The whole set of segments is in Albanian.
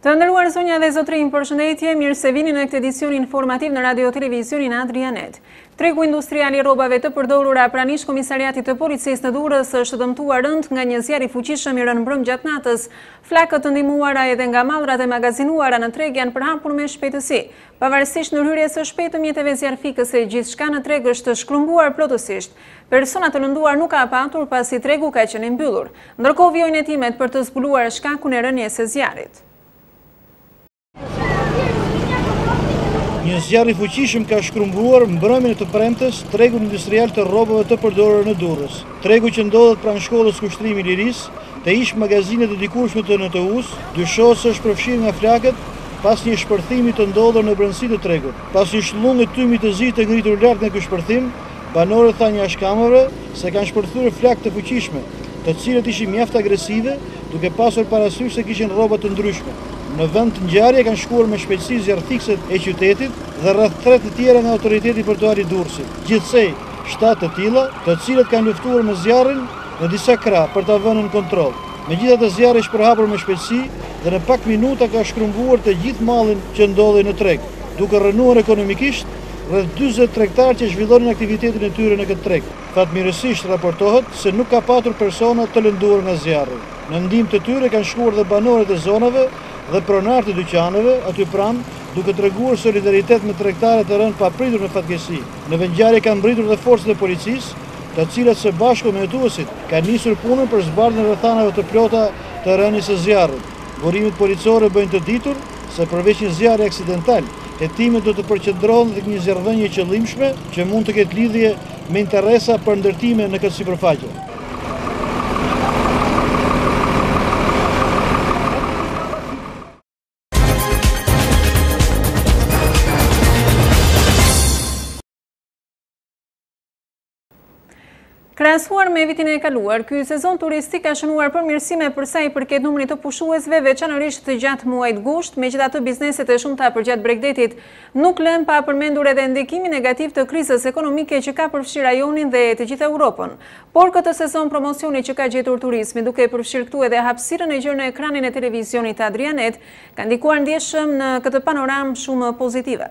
Të nderuar zonja dhe zotrinj, përshëndetje, mirë se vini në këtë edicion informativ në Radio Televizionin Adrianet. Tregu industrial i rrobave të përdorura pranë komisariatit të policisë në Durrës është dëmtuar rënd nga një zjarr i fuqishëm i rënë mbrëm gjatë natës. Flakët të ndihmuara edhe nga mallrat e magazinuara në treg janë përhapur me shpejtësi. Pavarësisht ndërhyrjes së shpejtë të mjeteve zjarrfikëse, gjithçka në treg është shklumbuar plotësisht. Persona të lënduar nuk ka patur pasi tregu ka qenë i mbyllur. Ndërkohë vijojnë hetimet për të zbuluar shkakun e rënies së zjarrit. Një zjarr i fuqishëm ka shkrumbuar mbrëmjen e të premtes tregun industrial të rrobave të përdorura në Durrës. Tregu që ndodhet pranë shkollës Kushtrimi i Lirisë, te ish magazinet e dikurshme të NTU-s, dyshohet se është përfshirë nga flakët pas një shpërthimi të ndodhur në brendësi të tregut. Pas një shllunge tymi të zi të ngritur lart nga ky shpërthim, banorët thanë jashkamave se kanë shpërthyer flakë të fuqishme, të cilët ishin mjaft agresive, duke pasur parasysh se kishin rroba të ndryshme. Në vend të ngjarje kanë shkuar me shpejtësi zjarrfikëset e qytetit dhe rreth 3 të tjera nga autoriteti portuar i Durrësit. Gjithsej 7 të tilla, të cilët kanë luftuar me zjarrin në disa krah për ta vënë në kontroll. Megjithatë zjarri është përhapur me shpejtësi dhe në pak minuta ka shkrumbuar të gjithë mallin që ndodhej në treg, duke rënuar ekonomikisht rreth 40 tregtarë që zhvillonin aktivitetin e tyre në këtë treg. Fatmirësisht raportohet se nuk ka patur persona të lënduar nga zjarri. Në ndihmë të tyre kanë shkuar dhe banorët e zonave dhe pronarët e dyqaneve aty pranë, duke treguar solidaritet me tregtarët e rënë papritur në fatkeqësi. Në vendngjarje kanë mbritur dhe forcat e policisë, të cilat së bashku me hetuesit kanë nisur punën për zbardhjen e rrethanave të plota të rënies së zjarrit. Burimet policore bëjnë të ditur se përveç një zjarri aksidental, hetimet do të përqendrohen tek një zjarrvënie e qëllimshme që mund të ketë lidhje me interesa për ndërtime në këtë sipërfaqe. Krahasuar me vitin e kaluar, ky sezon turistik ka shënuar përmirësime për sa i përket numrit të pushuesve, veçanërisht gjatë muajit gusht, megjithatë bizneset e shumta përgjatë Bregdetit nuk lën pa përmendur edhe ndikimin negativ të krizës ekonomike që ka përfshirë rajonin dhe të gjithë Europën. Por këtë sezon promocioni që ka gjetur turizmi, duke përfshirë këtu edhe hapësirën e gjerë në ekranin e televizionit Adrianet, ka ndikuar ndjeshëm në këtë panoramë shumë pozitive.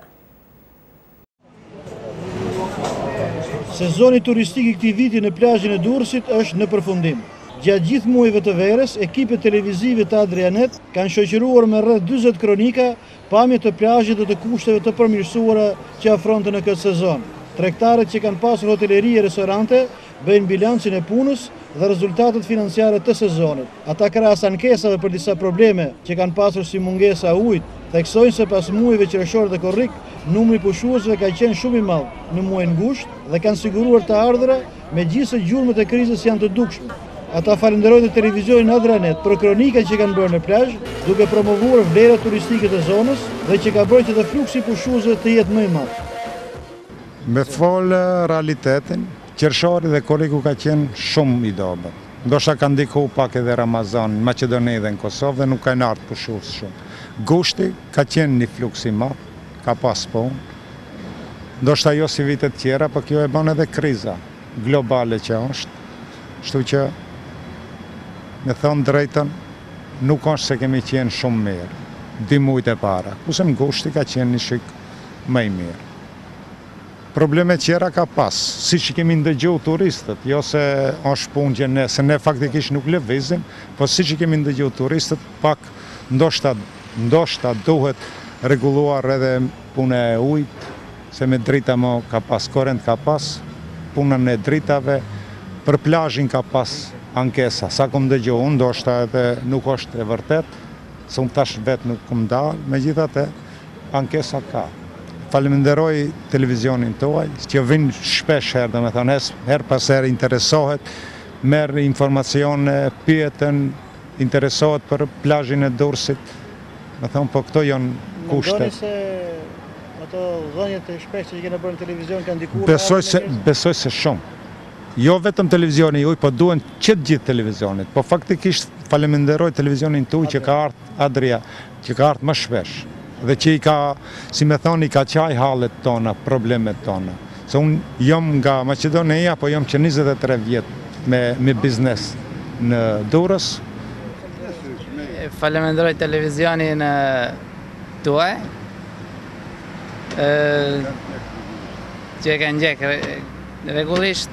Sezoni turistik i këtij viti në plazhin e Durrësit është në përfundim. Gjatë gjithë muajve të verës, ekipet televizive të Adrianet kanë shoqëruar me rreth 40 kronika pamje të plazhit dhe të kushteve të përmirësuara që afronte në këtë sezon. Tregtarët që kanë pasur hoteleri e restorante bëjnë bilancin e punës dhe rezultatet financiare të sezonit. Ata krahas ankesave për disa probleme që kanë pasur si mungesa e ujit, theksojnë se pas muajve qershor dhe korrik, numri pushuesve ka qenë shumë i madh në muajin gusht dhe kanë siguruar të ardhra megjithëse gjurmët e krizës janë të dukshme. Ata falenderojnë televizionin Adrianet për kronikat që kanë bërë në plazh, duke promovuar vlerat turistike të zonës dhe që ka bërë që fluksi pushuesve të jetë më i madh. Me fol realitetin, qershori dhe korriku ka qenë shumë i dobët. Ndoshta ka ndiku pak edhe Ramazan në Maqedoni dhe në Kosovë dhe nuk kanë ardhur pushues shumë. Gushti ka qenë një fluks i madh, ka pas punë. Ndoshta jo si vitet tjera, por kjo e bën edhe kriza globale që është. Kështu që me thonë drejtën, nuk është se kemi qenë shumë mirë, 2 muajt e para. Kurse gushti ka qenë një shik më i mirë. Probleme tjera ka pas, si që kemi ndëgju turistët, jo se është punë që se ne faktikisht nuk lëvizim, po si që kemi ndëgju turistët, pak ndoshta duhet reguluar edhe punë e ujt, se me drita mo ka pas, korrent ka pas, punën e dritave, për plazhin ka pas ankesa. Sa kom dëgju unë, ndoshta edhe nuk është e vërtet, se unë tash vetë nuk kom dalë, megjithatë ankesa ka. Faleminderoj televizionin tuaj, që vinë shpesh herë, dhe me thonë, her pas herë interesohet, merr informacione, pyeten, interesohet për plazhin e Durrësit. Me thonë, po këto janë kushte. Mendoni se ato dhënjet e shpeshta që keni bërë në televizion kanë ndikuar? Besoj se shumë. Jo vetëm televizioni juaj, po duhen që të gjithë televizionit. Po faktikisht faleminderoj televizionin tuaj që ka ardhur Adria, që ka ardhur më shpesh. Dhe që i ka, si me thoni, ka qaj hallet tona, problemet tona. Se unë jam nga Maqedonia, po jam që 23 vjetë me biznes në Durrës. Falenderoj televizionin tuaj që e kanë gjek rregullisht.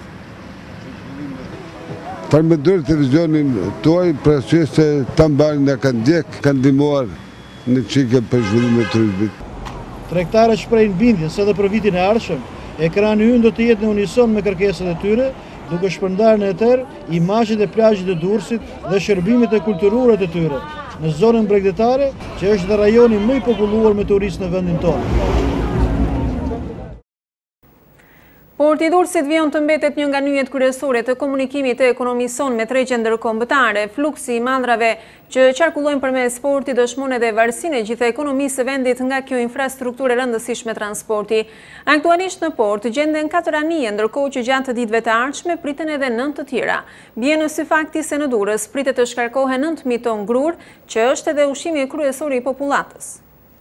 Falenderoj televizionin tuaj për arsye se ta mbajnë na kanë gjek, kanë ndihmuar në çike për zhvillimin e turizmit. Tregtarët shprehin bindje se edhe për vitin e ardhshëm ekrani ynë do të jetë në unison me kërkesat e tyre, duke shpërndarë në eter imazhet e plazhit të Durrësit dhe shërbimet e kulturore të tyre në zonën bregdetare, që është dhe rajoni më i populluar me turistë në vendin tonë. Porti i Durrësit vijon të mbetet një nga nyjet kryesore të komunikimit të ekonomison me tregje ndërkombëtare. Fluksi i maldrave që qarkullojnë përmes portit dëshmon edhe varësinë e gjithë ekonomisë së vendit nga kjo infrastrukturë e rëndësishme transporti. Aktualisht në port gjenden 4 anije, ndërkohë që gjatë ditëve të ardhshme priten edhe 9 të tjera. Bie në sy fakti se në Durrës pritet të shkarkohen 9.000 ton grur, që është edhe ushqimi kryesor i popullatës.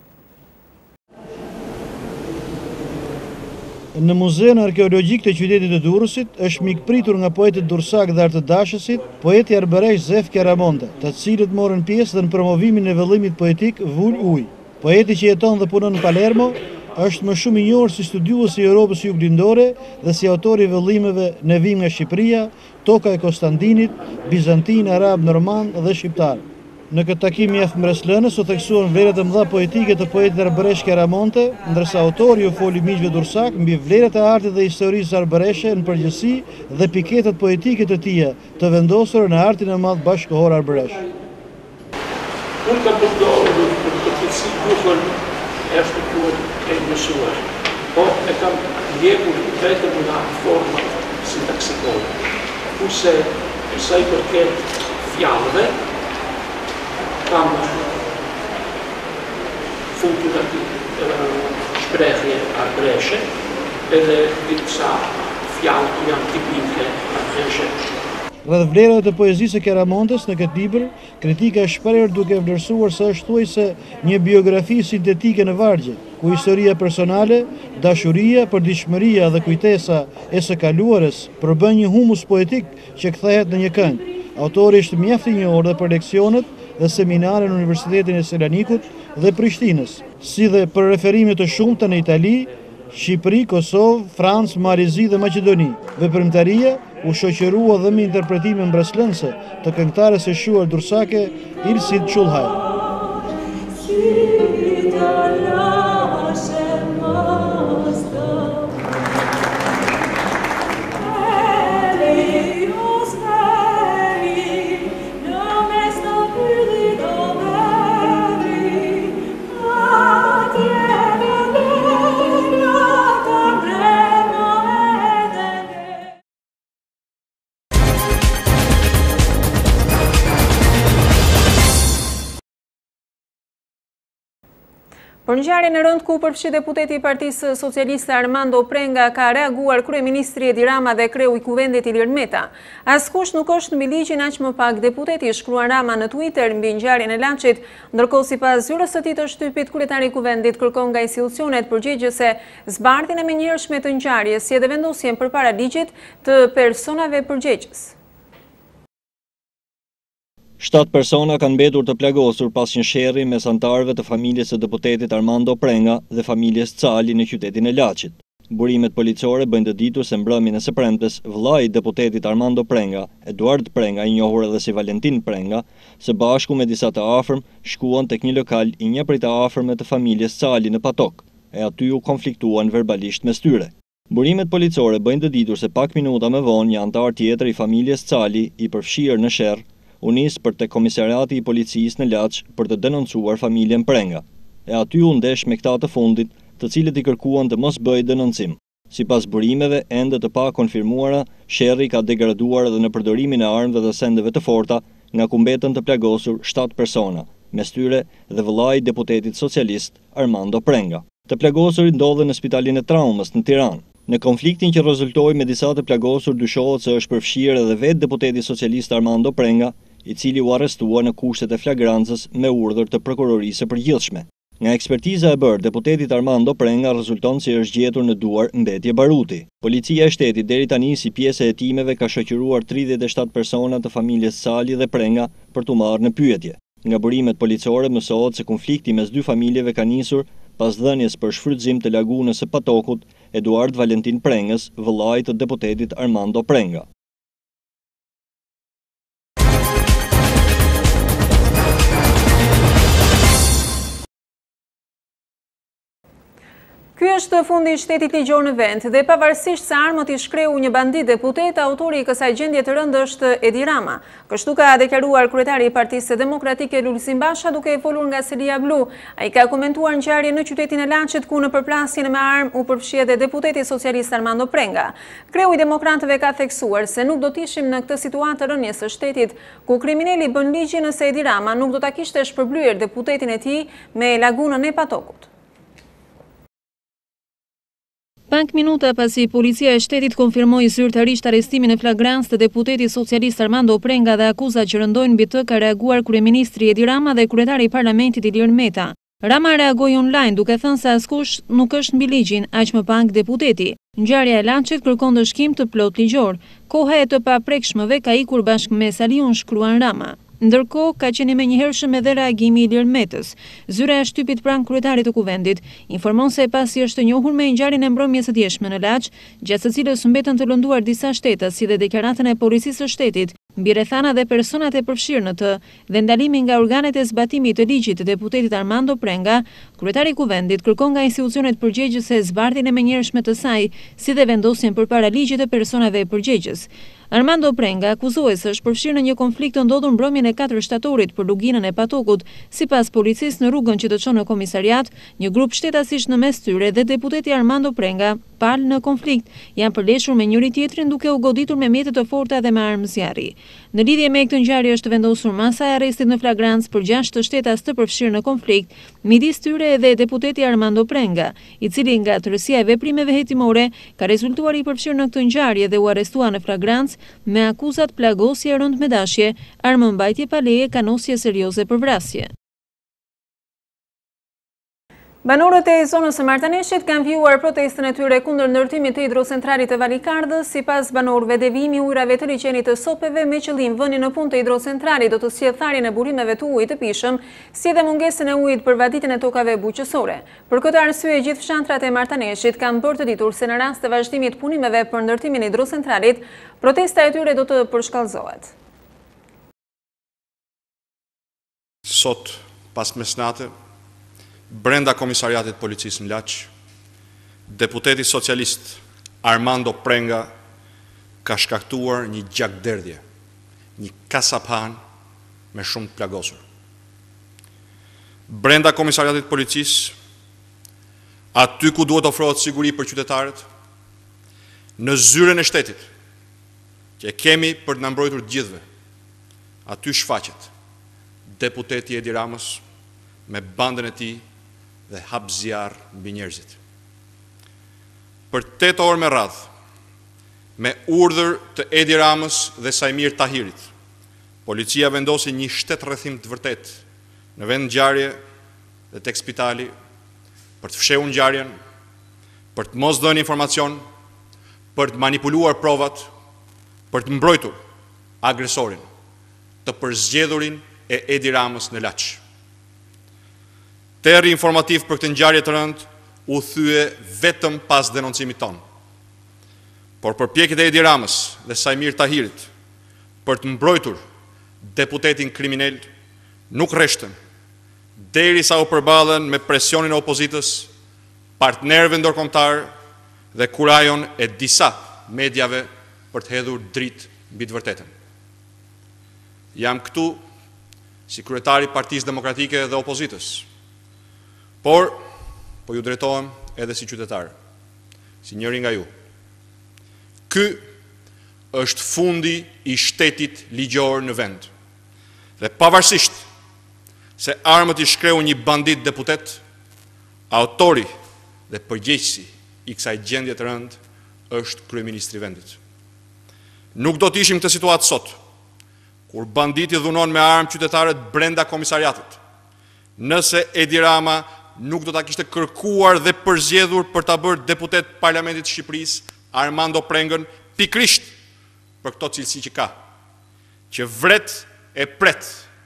Në Muzeun Arkeologjik të qytetit të Durrësit është mikpritur nga poetët durrësak dhe artëdashësit, poeti arbëresh Zef Karamonte, të cilët morën pjesë dhe në promovimin e vëllimit poetik Vul Uj. Poeti që jeton dhe punon në Palermo është më shumë i njohur si studiues i Europës juglindore dhe si autor i vëllimeve Në vim nga Shqipëria, Toka e Konstantinit, Bizantin, Arab, Norman dhe Shqiptar. Në këtë takim mjaft mbreslënës u theksuan vlerat e mëdha poetike të poetit arbëresh Karamonte, ndërsa autori u foli miqve durrësak mbi vlerat e artit dhe historisë arbëreshe në përgjithësi dhe piketat poetike të tija të vendosura në artin e madh bashkëkohor arbëresh. Unë kam përdorur për të cilësi gjuhën e shtuar e mësuar, po e kam ndjekur vetëm nga forma sintaksikore. Kurse sa i përket fjalëve, kam fundur aty shprehje arbëreshe, edhe disa fjalë që janë tipike arbëreshe. Rreth vlerave të poezisë së Karamontes në këtë libër, kritika është shprehur duke vlerësuar se është thuajse një biografi sintetike në vargje, ku historia personale, dashuria, përditshmëria dhe kujtesa e së kaluarës përbën një humus poetik që kthehet në një këngë. Autori është mjaft i njohur dhe për leksionet dhe seminare në Universitetin e Selanikut dhe Prishtinës, si dhe për referime të shumta në Itali, Shqipëri, Kosovë, Francë, Malizi dhe Maqedoni. Veprimtaria u shoqërua dhe me interpretime mbreslënëse të këngëtares së shuar durrësake Ilsit Çullhaj. Për ngjarjen e rëndë ku përfshi deputeti i Partisë Socialiste Armando Prenga ka reaguar kryeministri Edi Rama dhe kreu i kuvendit Ilir Meta. Askush nuk është mbi ligjin, aq më pak deputeti, shkruan Rama në Twitter mbi ngjarjen e Laçit, ndërkohë sipas zyrës së tij të shtypit kryetari i kuvendit kërkon nga institucionet përgjegjëse zbardhjen e menjëhershme të ngjarjes, si edhe vendosjen përpara ligjit të personave përgjegjës. 7 persona kanë mbetur të plagosur pas një sherrri mes anëtarëve të familjes së deputetit Armando Prenga dhe familjes Cali në qytetin e Laçit. Burimet policore bëjnë të ditur se mbrëmjen e së premtes, vllai i deputetit Armando Prenga, Eduard Prenga, i njohur edhe si Valentin Prenga, së bashku me disa të afërm shkuan tek një lokal i një prej të afërmëve të familjes Cali në Patok, e aty u konfliktuan verbalisht mes tyre. Burimet policore bëjnë të ditur se pak minuta më vonë një anëtar tjetër i familjes Cali, i përfshirë në sherr, u nis për te komisariati i policisë në Laç për të denoncuar familjen Prenga, e aty u ndesh me këta të fundit, të cilët i kërkuan të mos bëjë denoncim. Sipas burimeve ende të pa konfirmuara, sherrri ka degraduar edhe në përdorimin e armëve dhe sendeve të forta, nga ku mbetën të plagosur 7 persona, mes tyre dhe vllai i deputetit socialist Armando Prenga. Të plagosurit ndodhen në spitalin e traumës në Tiranë. Në konfliktin që rezultoi me disa të plagosur, dyshohet se është përfshirë edhe vetë deputeti socialist Armando Prenga, i cili u arrestua në kushtet e flagrancës me urdhër të prokurorisë së përgjithshme. Nga ekspertiza e bërë, deputetit Armando Prenga rezulton se është gjetur në duar mbetje baruti. Policia e shtetit deri tani si pjesë e hetimeve ka shoqëruar 37 persona të familjes Sali dhe Prenga për t'u marrë në pyetje. Nga burimet policore mësohet se konflikti mes dy familjeve ka nisur pas dhënies për shfrytëzim të lagunës së Patokut Eduard Valentin Prengës, vëllai të deputetit Armando Prenga. Ky është fundi i shtetit ligjor në vend dhe pavarësisht se armët i shkreu një bandit deputet, autori i kësaj gjendje të rëndë është Edi Rama. Kështu ka deklaruar kryetari i Partisë Demokratike Lulzim Basha duke i folur nga selia blu. Ai ka komentuar ngjarjen në qytetin e Laçit ku në përplasjen me armë u përfshi edhe deputeti socialist Armando Prenga. Kreu i demokratëve ka theksuar se nuk do të ishim në këtë situatë rënies së shtetit ku kriminali bën ligjin nëse Edi Rama nuk do ta kishte shpërblyer deputetin e tij me lagunën e Patokut. Pak minuta pasi policia e shtetit konfirmoi zyrtarisht arrestimin e flagrancë të deputetit socialist Armando Prenga dhe akuzat që rëndojnë mbi të, ka reaguar kryeministri Edi Rama dhe kryetari i parlamentit Ilir Meta. Rama reagoi online duke thënë se askush nuk është mbi ligjin, aq më pak deputeti. Ngjarja e Laçit kërkon dëshkim të plot ligjor. Koha e të paprekshmëve ka ikur bashkë me Saliun, shkruan Rama. Ndërkohë, ka qenë menjëhershëm edhe reagimi i Ilir Metës. Zyra e shtypit pranë kryetarit të kuvendit informon se pasi është njohur me ngjarjen e mbrëmjes së djeshme në Laç, gjatë së cilës mbetën të lënduar disa shtetas, si dhe deklaratën e policisë së shtetit mbi rrethana dhe personat e përfshirë në të, dhe ndalimin nga organet e zbatimit të ligjit të deputetit Armando Prenga, kryetari i kuvendit kërkon nga institucionet përgjegjëse zbardhjen e menjëhershme të saj, si dhe vendosjen përpara ligjit të personave përgjegjës. Armando Prenga akuzohet se është përfshirë në një konflikt të ndodhur mbrëmjen e 4 shtatorit për luginën e Patokut. Sipas policisë, në rrugën që të çon në komisariat, një grup shtetash në mes tyre dhe deputeti Armando Prenga, palë në konflikt, janë përleshur me njëri tjetrin duke u goditur me mjete të forta dhe me armë zjarri. Në lidhje me këtë ngjarje është vendosur masa e arrestit në flagrancë për 6 shtetas të përfshirë në konflikt, midis tyre edhe deputeti Armando Prenga, i cili nga tërësia e veprimeve hetimore ka rezultuar i përfshirë në këtë ngjarje dhe u arrestua në flagrancë me akuzat plagosje rënd me dashje, armëmbajtje pa leje, kanosje serioze për vrasje. Banorët e zonës së Martaneshit kanë vjuar protestën e tyre kundër ndërtimit të hidrocentralit të Valikardhës. Sipas banorëve, devijimi i ujrave të liçenit të Sopeve me qëllim vënien në punë të hidrocentralit do të sjellë tharjen e burimeve të ujit të pishëm, si dhe mungesën e ujit për vaditjen e tokave buqësore. Për këtë arsye, gjithë fshatrat e Martaneshit kanë bërë të ditur se në rast të vazhdimit të punimeve për ndërtimin e hidrocentralit, protesta e tyre do të përshkallëzohet. Sot, pas mesnate, brenda komisariatit policisë në Laç, deputeti socialist Armando Prenga ka shkaktuar një gjakderdhje, një kasapan me shumë të plagosur. Brenda komisariatit policisë, aty ku duhet ofrohet siguri për qytetarët, në zyrën e shtetit, që kemi për të na mbrojtur gjithëve, aty shfaqet deputeti Edi Ramës me bandën e tij dhe hap zjarr mbi njerëzit. Për 8 orë me radhë, me urdhër të Edi Ramës dhe Sajmir Tahirit, policia vendosi një shtetërrethim të vërtet në vend ngjarje dhe tek spitali për të fshehur ngjarjen, për të mos dhënë informacion, për të manipuluar provat, për të mbrojtur agresorin, të përzgjedhurin e Edi Ramës në Laç. Terri informativ për këtë ngjarje të rëndë u thye vetëm pas denoncimit ton. Por përpjekjet e Edi Ramës dhe Sajmir Tahirit për të mbrojtur deputetin kriminal nuk rreshtën, derisa u përballen me presionin e opozitës, partnerëve ndërkombëtar dhe kurajon e disa mediave për të hedhur dritë mbi të vërtetën. Jam këtu si kryetari i Partisë Demokratike dhe opozitës, por po ju drejtohem edhe si qytetar, si njëri nga ju. Ky është fundi i shtetit ligjor në vend. Dhe pavarësisht se armët i shkreu një bandit deputet, autori dhe përgjegjësi i kësaj gjendje të rëndë është kryeministri i vendit. Nuk do të ishim këtë situatë sot, kur banditi dhunon me armë qytetarët brenda komisariatit, nëse Edi Rama nuk do ta kishte kërkuar dhe përzgjedhur për ta bërë deputet Parlamentit të Shqipërisë Armando Prengën pikrisht për këto cilësi që ka, që vret e pret,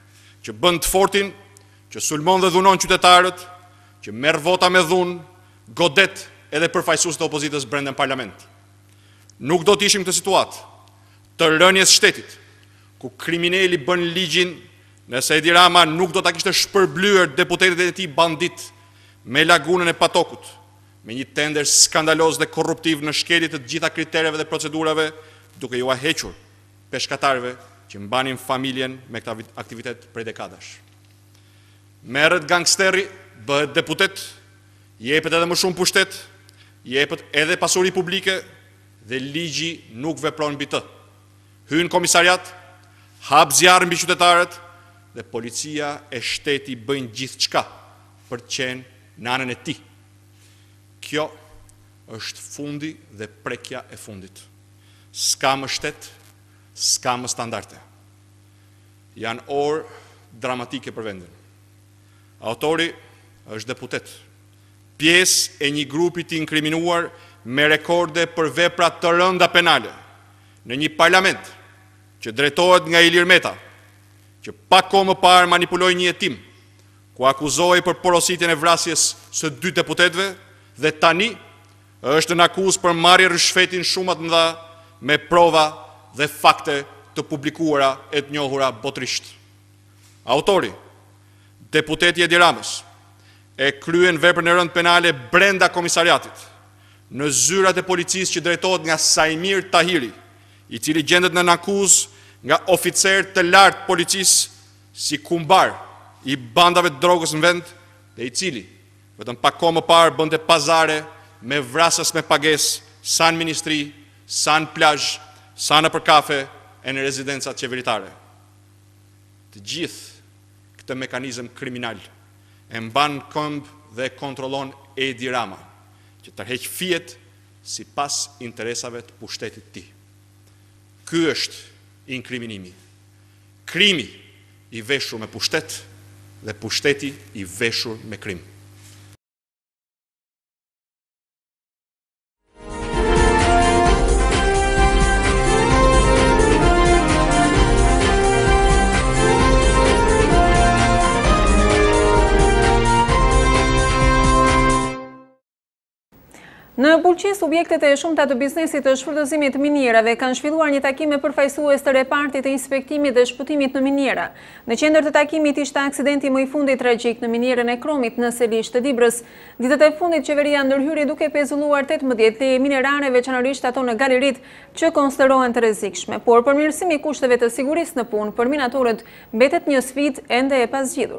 që bën të fortin, që sulmon dhe dhunon qytetarët, që merr vota me dhunë, godet edhe përfaqësues të opozitës brenda në parlament. Nuk do të ishim këtë situatë të rënjes shtetit, ku kriminali bën ligjin nëse Edi Rama nuk do ta kishte shpërblyer deputetët e tij bandit me lagunën e Patokut, me një tender skandaloz dhe korruptiv në shkelje të gjitha kritereve dhe procedurave, duke ju hequr peshkatarëve që mbanin familjen me këtë aktivitet prej dekadash. Merret gangsteri, bëhet deputet, jepet edhe më shumë pushtet, jepet edhe pasuri publike dhe ligji nuk vepron mbi të. Hyn komisariat, hap zjarr mbi qytetarët dhe policia e shteti bëjnë gjithçka për të qenë në anën e tij. Kjo është fundi dhe prekja e fundit. S'ka më shtet, s'ka më standarde. Janë orë dramatike për vendin. Autori është deputet, pjesë e një grupi të inkriminuar me rekorde për vepra të rënda penale, në një parlament që drejtohet nga Ilir Meta, që pak kohë më parë manipuloi një hetim, ku akuzohej për porositjen e vrasjes së 2 deputetëve dhe tani është në akuzë për marrje rishfetin shumë të mëdha me prova dhe fakte të publikuara e të njohura botërisht. Autori, deputeti Edi Ramës, e kryen veprën e rëndë penale brenda komisariatit, në zyrat e policisë që drejtohet nga Sajmir Tahiri, i cili gjendet në akuzë nga oficer të lartë policisë si kumbar i bandave të drogës në vend, dhe i cili vetëm pak kohë më parë bënte pazare me vrasës me pagesë sa në ministri, sa në plazh, sa në për kafe e në rezidencat qeveritare. Të gjithë këtë mekanizëm kriminal e mban këmbë dhe kontrollon Edi Rama, që tërheq fijet sipas interesave të pushtetit të tij. Ky është inkriminimi. Krimi i veshur me pushtet dhe pushteti i veshur me krim. Në Bulqi, subjektet e shumta të biznesit të shfrytëzimit të minierave kanë zhvilluar një takim me përfaqësues të repartit të inspektimit dhe shpëtimit në miniera. Në qendër të takimit ishte aksidenti më i fundit tragjik në minierën e Kromit në Selish të Dibrës. Ditët e fundit qeveria ndërhyri duke pezulluar 18 leje minerare, veçanërisht ato në galerit që konsiderohen të rrezikshme, por përmirësimi i kushteve të sigurisë në punë për minatorët mbetet një sfidë ende e pazgjidhur.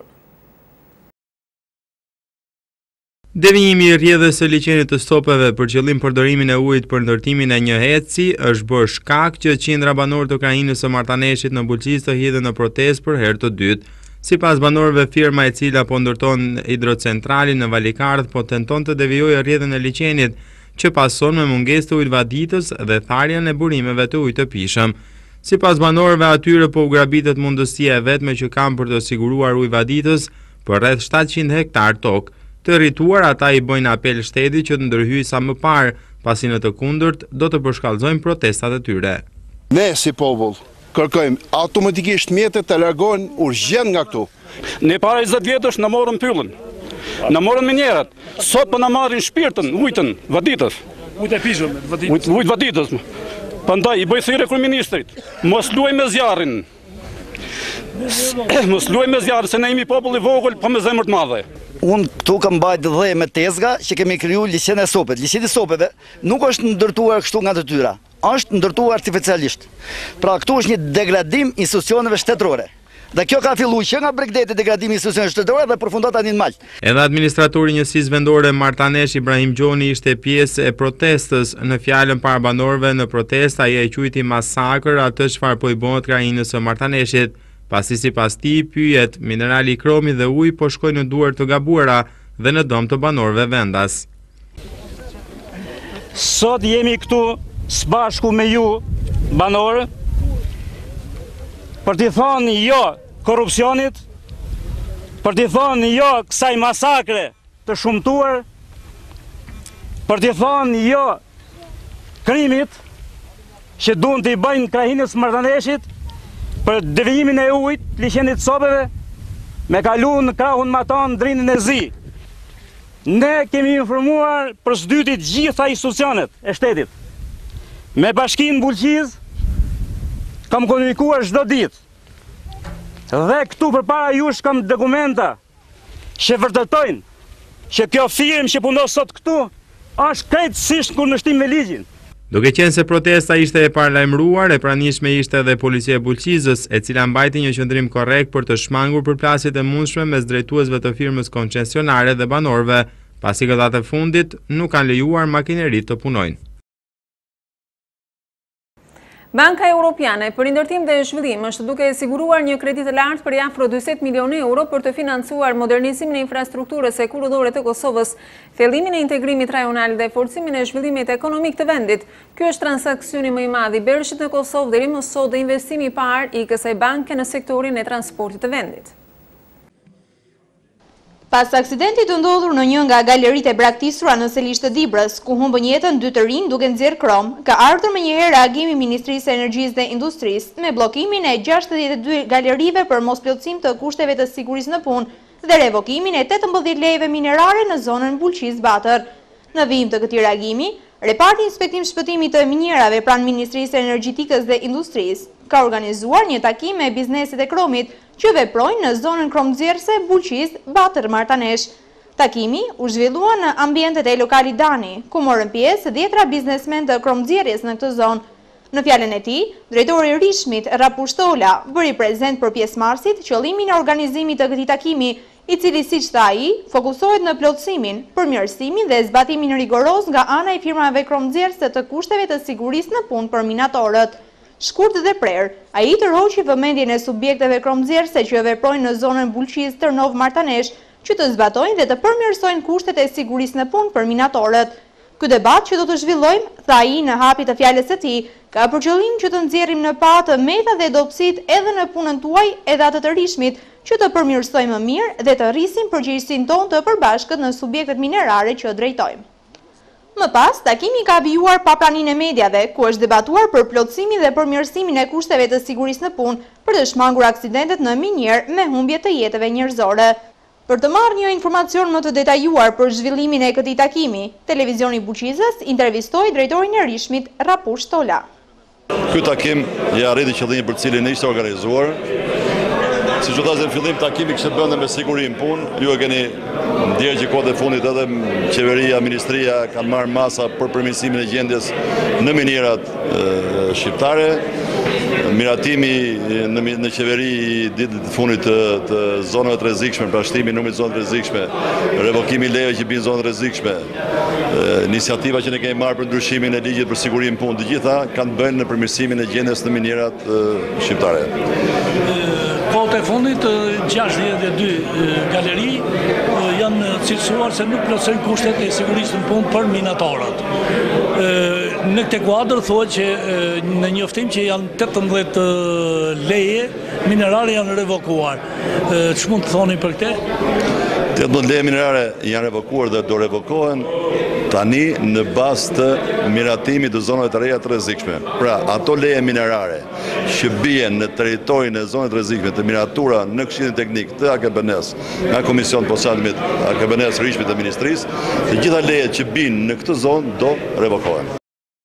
Devijimi i rrjedhës së liçenit të stopeve për qëllim përdorimin e ujit për ndërtimin e një heci është bërë shkak që qendra banor të krahinës së Martaneshit në Bulqi të hidhen në protestë për herë të dytë. Sipas banorëve, firma e cila po ndërton hidrocentralin në Valikardh po tenton të devijojë rrjedhën e liçenit, që pason me mungesë të ujvaditës dhe tharjen e burimeve të ujit të pishëm. Sipas banorëve, atyre po u grabitet mundësia e vetme që kanë për të siguruar ujvaditës për rreth 700 hektar tokë. Të rrituar, ata i bëjnë apel shtetit që të ndërhyjë sa më parë, pasi në të kundërt do të përshkallëzojnë protestat e tyre. Ne si popull kërkojmë automatikisht mjetet të largohen urgjent nga këtu. Ne para 20 vjetësh në morën pyllën, në morën minjerët, sot për në marrin shpirtën, ujtën, vaditës. Ujtë e pishëm, vaditës. Ujtë vaditës. Pëndaj, i bëjë thire kryeministrit, mos luaj me zjarin. Mos luaj me zjarin, se ne jemi popull i vogël, po me zemër të madhe. Unë këtu kam bajt dhe me tezga që kemi kriju liçen e sopet. Liçeni i sopeve nuk është ndërtuar kështu nga detyra, është ndërtuar artificialisht. Pra këtu është një degradim institucioneve shtetërore. Dhe kjo ka filluar që nga Bregdeti degradimi i institucioneve shtetërore dhe përfundon tani në mal. Edhe administratori i njësisë vendore Martanesh Ibrahim Gjoni ishte pjesë e protestës. Në fjalën para banorëve në protestë, ai e quajti masakër atë çfarë po i bëhet krahinës së Martaneshit. Pasi sipas tij, pyet, minerali i Kromit dhe uji po shkojnë në duar të gabuara dhe në dëm të banorëve vendas. Sot jemi këtu së bashku me ju, banorë, për t'i thonë jo korrupsionit, për t'i thonë jo kësaj masakre të shumtuar, për t'i thonë jo krimit që duan t'i bëjnë krahinës Martaneshit, për devijimin e ujit, liçenit sopeve, me kalu në krahun Matan drinin e Zi. Ne kemi informuar për së dyti gjitha institucionet e shtetit. Me Bashkinë Bulqiz kam komunikuar çdo ditë. Dhe këtu përpara jush kam dokumenta që vërtetojnë që kjo firmë që punon sot këtu është krejtësisht kundërshtim me ligjin. Duke qenë se protesta ishte e paralajmëruar, e pranishme ishte edhe policia e Bulqizës, e cila mbajti një qëndrim korrekt për të shmangur përplasjet e mundshme mes drejtuesve të firmës koncesionare dhe banorëve, pasi këta të fundit nuk kanë lejuar makineritë të punojnë. Banka Europiane për Ndërtim dhe Zhvillim është duke siguruar një kredi të lartë për afro 40 milionë euro për të financuar modernizimin e infrastrukturës e korridore të Kosovës, fillimin e integrimit rajonal dhe forcimin e zhvillimit ekonomik të vendit. Ky është transaksioni më i madh i bërshit në Kosovë deri më sot dhe investimi i parë i kësaj banke në sektorin e transportit të vendit. Pas aksidentit të ndodhur në një nga galeritë e braktisura në Selish të Dibrës, ku humbën jetën 2 të rinj duke nxjerrë krom, ka ardhur më njëherë reagimi i Ministrisë së Energjisë dhe Industrisë me bllokimin e 62 galerive për mosplotësim të kushteve të sigurisë në punë dhe revokimin e 18 lejeve minerare në zonën Bulqiz-Batër. Në vijim të këtij reagimi, Reparti Inspektim Shpëtimi të Minjerave pranë Ministrisë së Energjetikës dhe Industrisë ka organizuar një takim me bizneset e kromit që veprojnë në zonën kromnxjerrëse Bulqiz-Batër Martanesh. Takimi u zhvillua në ambientet e lokalit Dani, ku morën pjesë 10 biznesmen të kromnxjerrjes në këtë zonë. Në fjalën e tij, drejtori i Rishmit Rapush Tola bëri prezent për pjesëmarrësit qëllimin e organizimit të këtij takimi, i cili siç tha ai, fokusohet në plotësimin, përmirësimin dhe zbatimin rigoroz nga ana e firmave kromnxjerrëse të kushteve të sigurisë në punë për minatorët. Shkurt dhe prerë, ai tërhoqi vëmendjen e subjekteve kromnxjerrëse që veprojnë në zonën Bulqiz-Tërnov-Martanesh, që të zbatojnë dhe të përmirësojnë kushtet e sigurisë në punë për minatorët. Ky debat që do të zhvillojmë, tha ai në hapit të fjalës së tij, ka për qëllim që të nxjerrim në pa të meta dhe dobësitë edhe në punën tuaj edhe atë të Rishmit, që të përmirësojmë më mirë dhe të rrisim përgjegjësinë tonë të përbashkët në subjektet minerare që drejtojmë. Më pas, takimi ka vijuar pa praninë e mediave, ku është debatuar për plotësimin dhe përmirësimin e kushteve të sigurisë në punë për të shmangur aksidentet në minjerë me humbje të jetëve njerëzore. Për të marrë një informacion më të detajuar për zhvillimin e këtij takimi, Televizioni Bulqizës intervistoi drejtorin e Rishmit Rapush Tola. Ky takim ja arriti qëllimin për cilin ishte organizuar. Siç u thashë në fillim, takimi kishte bënë me siguri në punë. Ju e keni ndjerë që kohët e fundit edhe qeveria, ministria kanë marrë masa për përmirësimin e gjendjes në minierat shqiptare. Miratimi në qeveri i ditët të fundit të zonave të rrezikshme, përshtatimi i numrit zonave të rrezikshme, revokimi i lejeve që bin zonë të rrezikshme, iniciativa që ne kemi marrë për ndryshimin e ligjit për sigurinë në punë, të gjitha kanë bënë në përmirësimin e gjendjes në minierat shqiptare. Kohët e fundit, 62 galeri janë cilësuar se nuk plotësojnë kushtet e sigurisë në punë për minatorët. Në këtë kuadër thuhet që në njoftim që janë 18 leje minerare janë revokuar. Ç'mund të thoni për këtë? 18 leje minerare janë revokuar dhe do revokohen tani në bazë të miratimit të zonave të reja të rrezikshme. Pra, ato leje minerare që bien në territorin e zonave të rrezikshme të miratura në Këshillin Teknik të AKBN-s, nga Komision Posadmit, AKBN-s, Rishmit dhe Ministrisë, të gjitha lejet që bin në këtë zonë do revokohen.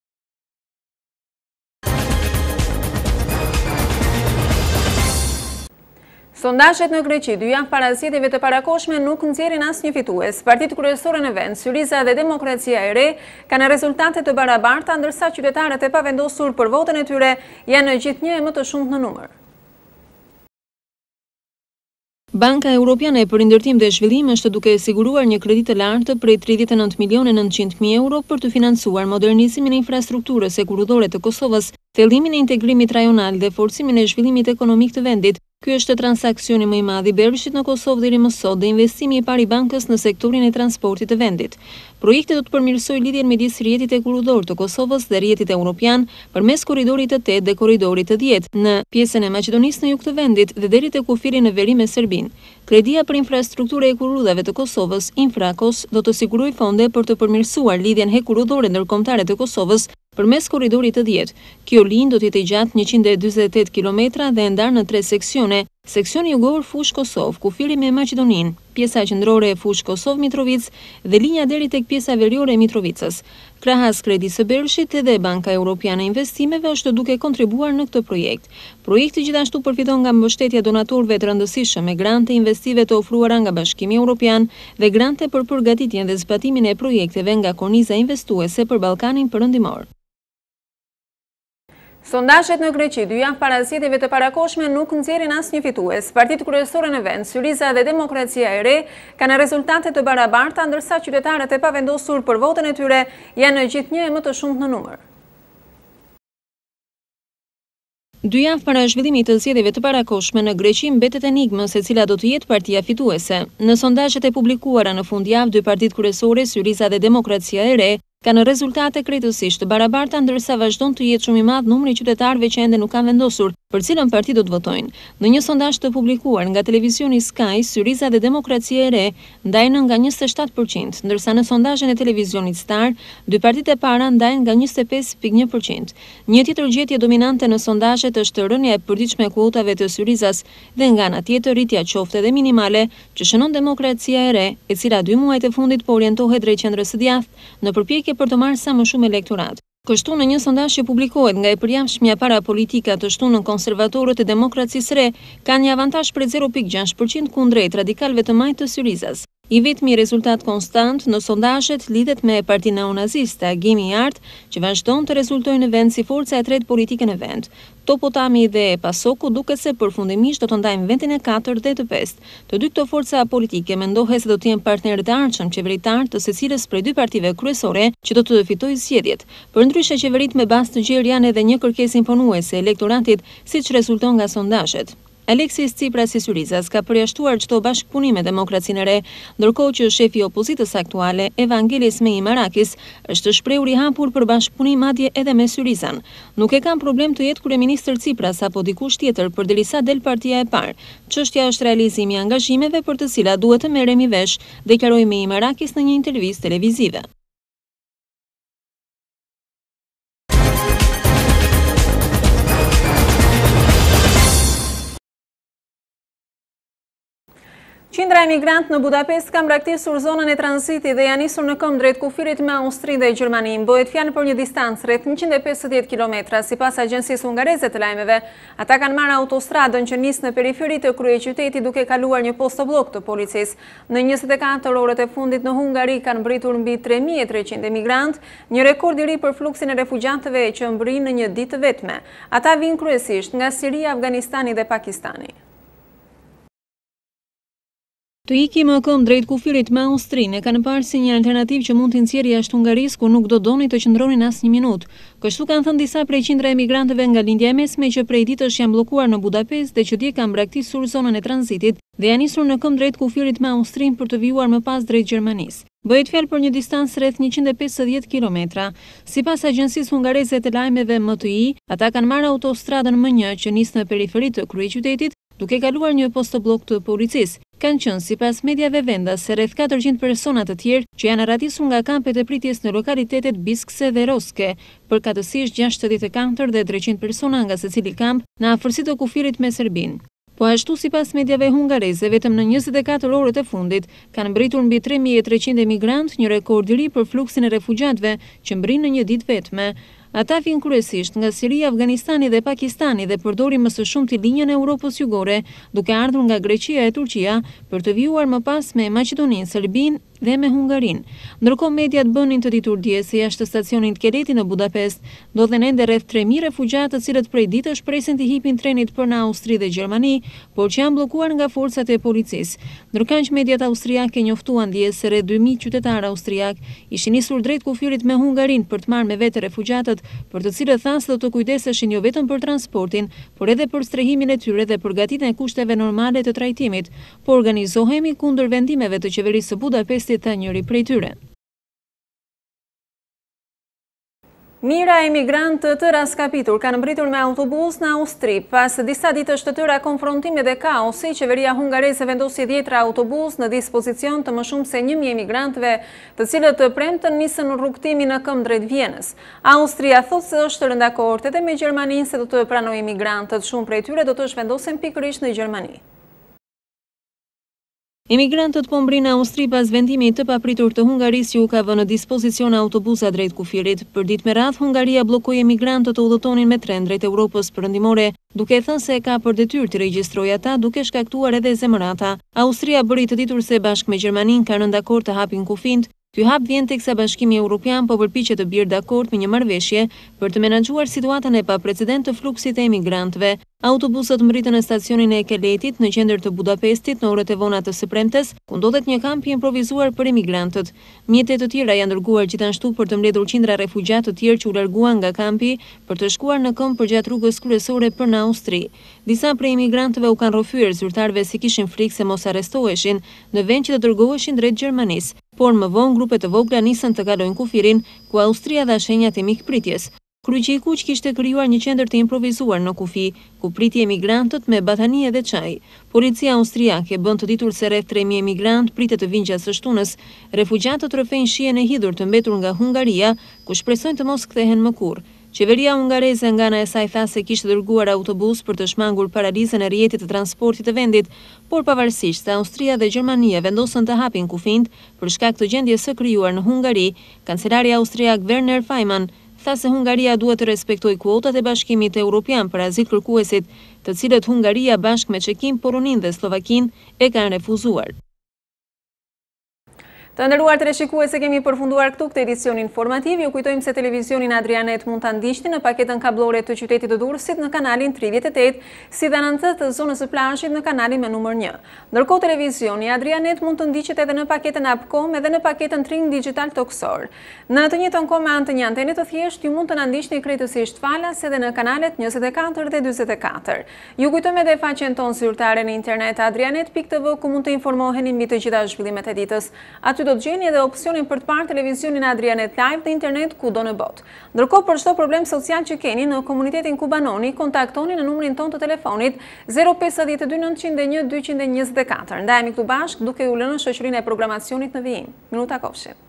Sondazhet në Greqi 2 javë para zgjedhjeve të parakoshme nuk nxjerrin asnjë fitues. Partitë kryesore në vend, Syriza dhe Demokracia e Re, kanë rezultate të barabarta, ndërsa qytetarët e pavendosur për votën e tyre janë gjithnjë e më të shumtë në numër. Banka Europiane për Ndërtim dhe Zhvillim është duke siguruar një kredi të lartë prej 39.900.000 euro për të financuar modernizimin e infrastrukturës e korridore të Kosovës, fillimin e integrimit rajonal dhe forcimin e zhvillimit ekonomik të vendit. Ky është transaksioni më i madh i bërshit në Kosovë deri më sot dhe investimi i parë i bankës në sektorin e transportit të vendit. Projekti do të përmirësojë lidhjen midis rrjetit e korridor të Kosovës dhe rrjetit evropian përmes korridorit të 8 dhe korridorit të 10 në pjesën e Maqedonisë në jug të vendit dhe deri te kufiri në veri me Serbinë. Kredia për infrastrukturë e korridorave të Kosovës, Infrakos, do të sigurojë fonde për të përmirësuar lidhjen hekurridore ndërkombëtare të Kosovës përmes korridorit të 10. Kjo linjë do të jetë gjatë 148 kilometra dhe e ndarë në 3 seksione, seksioni jugor fushë Kosovë, kufiri me Maqedoninë, pjesa qendrore e fushë Kosovë-Mitrovic dhe linja deri tek pjesa veriore e Mitrovicës. Krahas Kredit së Bershit edhe Banka Europiane e Investimeve është duke kontribuar në këtë projekt. Projekti gjithashtu përfiton nga mbështetja donatorëve të rëndësishëm me grante investive të ofruara nga Bashkimi Evropian dhe grante për përgatitjen dhe zbatimin e projekteve nga korniza investuese për Ballkanin Perëndimor. Sondazhet në Greqi 2 javë para zgjedhjeve të parakoshme nuk nxjerrin asnjë fitues. Partitë kryesore në vend, Syriza dhe Demokracia e Re, kanë rezultate të barabarta, ndërsa qytetarët e pavendosur për votën e tyre janë gjithnjë e më të shumtë në numër. 2 javë para zhvillimit të zgjedhjeve të parakoshme në Greqi mbetet enigma se cila do të jetë partia fituese. Në sondazhet e publikuara në fundjavë, dy partitë kryesore, Syriza dhe Demokracia e Re, kanë rezultate krejtësisht të barabarta, ndërsa vazhdon të jetë shumë i madh numri i qytetarëve që ende nuk kanë vendosur për cilën parti do të votojnë. Në një sondazh të publikuar nga televizioni Sky, Syriza dhe Demokracia e Re ndajnë nga 27%, ndërsa në sondazhin e televizionit Star, dy partitë e para ndajnë nga 25.1%. Një tjetër gjetje dominante në sondazhet është rënja e përditshme e kuotave të Syrizas dhe nga ana tjetër rritja qoftë edhe minimale që shënon Demokracia e Re, e cila 2 muajt e fundit po orientohet drejt qendrës së djathtë në përpjekje për të marrë sa më shumë elektorat. Kështu në një sondazh që publikohet nga e përjashmja para politika të shtunën konservatorët e Demokracisë Re kanë një avantazh prej 0.6% kundrejt radikalëve të majtë të Syrizas. I vetmi rezultat konstant në sondazhet lidhet me partinë neonaziste Gimi i Art, që vazhdon të rezultojë në vend si forca e tretë politike në vend. Topotami dhe Pasoku duket se përfundimisht do të ndajnë vendin e 4 dhe të 5. Të dy këto forca politike mendohet se do të jenë partnerët e ardhshëm qeveritar të secilës prej dy partive kryesore që do të fitojë zgjedhjet. Përndryshe, qeveritë me bazë të gjerë janë edhe një kërkesë imponuese e elektoratit, siç rezulton nga sondazhet. Aleksis Tsipras i Syrizas ka përjashtuar çdo bashkëpunim me Demokracinë e Re, ndërkohë që shefi i opozitës aktuale, Evangelis Meimarakis, është shprehur i hapur për bashkëpunim madje edhe me Syrizan. Nuk e kam problem të jetë kryeministër Tsipras apo dikush tjetër përderisa del partia e parë. Çështja është realizimi i angazhimeve për të cilat duhet të merremi vesh, deklaroi Meimarakis në një intervistë televizive. Qindra emigrantë në Budapest kanë braktisur zonën e tranzitit dhe janë nisur në këmbë drejt kufirit me Austrinë dhe Gjermaninë. Bëhet fjalë për një distancë rreth 150 kilometra. Sipas agjencisë hungareze të lajmeve, ata kanë marrë autostradën që nis në periferi të kryeqytetit duke kaluar një postoblok të policisë. Në 24 orët e fundit në Hungari kanë mbritur mbi 3300 emigrantë, një rekord i ri për fluksin e refugjantëve që mbri në një ditë të vetme. Ata vijnë kryesisht nga Siria, Afganistani dhe Pakistani. Të iki më këmbë drejt kufirit me Austrinë e kanë parë si një alternativë që mund t'i nxjerrë jashtë Hungarisë, ku nuk do doni të qëndronin as një minutë. Kështu kanë thënë disa prej qindra emigrantëve nga lindja e mesme që prej ditësh janë bllokuar në Budapest dhe që dje kanë braktisur zonën e tranzitit dhe janë nisur në këmbë drejt kufirit me Austrinë për të vijuar më pas drejt Gjermanisë. Bëhet fjalë për një distancë rreth 150 kilometra. Sipas agjencisë hungareze të lajmeve MTI, ata kanë marrë autostradën M1 që nis në periferi të kryeqytetit, duke kaluar një postoblok të policisë. Kanë qenë sipas mediave vendas se rreth 400 persona të tjerë që janë radisur nga kampet e pritjes në lokalitetet Biskse dhe Roske, përkatësisht 64 dhe 300 persona nga secili kamp në afërsi të kufirit me Serbinë. Po ashtu sipas mediave hungareze, vetëm në 24 orët e fundit kanë mbritur mbi 3300 emigrantë, një rekord i ri për fluksin e refugjatëve që mbrin në një ditë vetme. Ata vijnë kryesisht nga Siria, Afganistani dhe Pakistani dhe përdorin më së shumti linjën e Europës jugore, duke ardhur nga Greqia e Turqia për të vijuar më pas me Maqedoninë, Serbinë dhe me Hungarinë. Ndërkohë mediat bënin të ditur dje se jashtë stacionit Keleti në Budapest ndodhen ende rreth 3000 refugjatë, të cilët prej ditësh presin të hipin trenit për në Austri dhe Gjermani, por që janë bllokuar nga forcat e policisë. Ndërkaq mediat austriake njoftuan dje se rreth 2000 qytetarë austriak ishin nisur drejt kufirit me Hungarinë për të marrë me vete refugjatët, për të cilët thanë se do të kujdeseshin jo vetëm për transportin, por edhe për strehimin e tyre dhe përgatitjen e kushteve normale të trajtimit. Po organizohemi kundër vendimeve të qeverisë së Budapestit, tha njëri prej tyre. Mira emigrantë të raskapitur kanë mbritur me autobus në Austri. Pas disa ditësh të tëra konfrontime dhe kaosi, qeveria hungareze vendosi 10 autobus në dispozicion të më shumë se 1000 emigrantëve, të cilët të premtën nisën rrugtimi në këmbë drejt Vienës. Austria thotë se është rënë dakord edhe me Gjermaninë se do të pranojë emigrantët. Shumë prej tyre do të zhvendosen pikërisht në Gjermani. Emigrantët po mbrin në Austri pas vendimit të papritur të Hungarisë që u ka vënë në dispozicion autobusa drejt kufirit. Për ditë me radhë, Hungaria bllokoi emigrantët të udhëtonin me tren drejt Europës perëndimore, duke thënë se ka për detyrë të regjistrojë ata duke shkaktuar edhe zemërata. Austria bëri të ditur se bashkë me Gjermaninë kanë rënë dakord të hapin kufint. Ky hap vjen teksa Bashkimi Evropian po përpiqet të bjerë dakord me një marrëveshje për të menaxhuar situatën e paprecedent të fluksit të emigrantëve. Autobusët mbritën në stacionin e Keletit në qendër të Budapestit në orët e vona të së premtes, ku ndodhet një kamp i improvisuar për emigrantët. Mjetet të tjera janë dërguar gjithashtu për të mbledhur qindra refugjat të tjerë që u larguan nga kampi për të shkuar në këmbë përgjatë rrugës kryesore për në Austri. Disa prej emigrantëve u kanë rrëfyer zyrtarëve se kishin frikë se mos arrestoheshin në vend që të dërgoheshin drejt Gjermanisë, por më vonë grupe të vogla nisën të kalojnë kufirin, ku Austria dha shenjat e mikpritjes. Kryqi i Kuq kishte krijuar një qendër të improvisuar në kufi, ku priti emigrantët me batanie dhe çaj. Policia austriake bën të ditur se rreth 3000 emigrant pritet të vinë gjatë së shtunës. Refugjatët rrëfejnë shijen e hidhur të mbetur nga Hungaria, ku shpresojnë të mos kthehen më kurrë. Qeveria hungareze nga ana e saj tha se kishte dërguar autobus për të shmangur paralizën e rrjetit të transportit të vendit, por pavarësisht se Austria dhe Gjermania vendosën të hapin kufint për shkak të gjendjes së krijuar në Hungari, kancelari austriak Werner Faymann tha se Hungaria duhet të respektojë kuotat e Bashkimit Evropian për azil kërkuesit, të cilët Hungaria bashkë me Çekinë, Poloninë dhe Slovakinë e kanë refuzuar. Të nderuar teleshikues, kemi përfunduar këtu këtë edicion informativ. Ju kujtojmë se televizionin Adrianet mund ta ndiqni në paketën kablore të qytetit të Durrësit në kanalin 38, si dhe në anët të zonës së plazhit në kanalin me numër 1. Ndërkohë televizioni Adrianet mund të ndiqet edhe në paketën Upcom edhe në paketën Tring Digital Toksor. Në të njëjtën kohë me anë të një antene të thjeshtë, ju mund të na ndiqni krejtësisht falas edhe në kanalet 24 dhe 44. Ju kujtojmë edhe faqen tonë zyrtare në internet adrianet.tv, ku mund të informoheni mbi të gjitha zhvillimet e ditës. Aty do të gjeni edhe opsionin për të parë televizionin Adrianet Live në internet kudo në botë. Ndërkohë, për çdo problem social që keni në komunitetin kubanoni, kontaktoni në numrin tonë të telefonit 052 901 224. Ndajemi këtu bashkë duke u lënë në shoqërinë e programacionit në vijim. Minuta kofshë.